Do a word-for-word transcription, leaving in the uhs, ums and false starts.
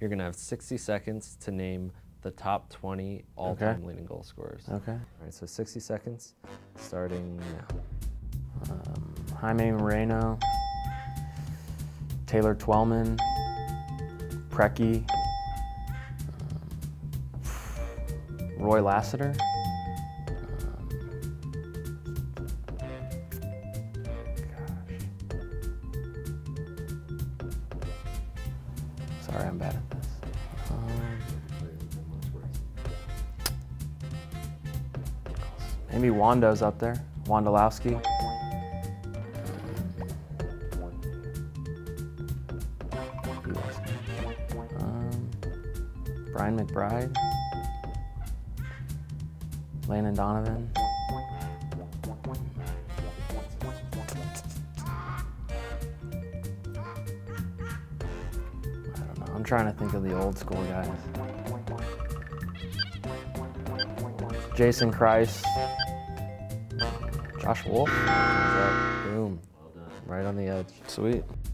You're going to have sixty seconds to name the top twenty all-time Okay. leading goal scorers. Okay. All right, so sixty seconds starting now. Um, Jaime Moreno, Taylor Twellman, Preki, um, Roy Lassiter, um, gosh. Sorry, I'm bad at this. Um, maybe Wando's up there, Wondolowski. Um, Brian McBride, Landon Donovan. I don't know. I'm trying to think of the old school guys. Jason Kreis, Josh Wolf. Boom. Right on the edge. Sweet.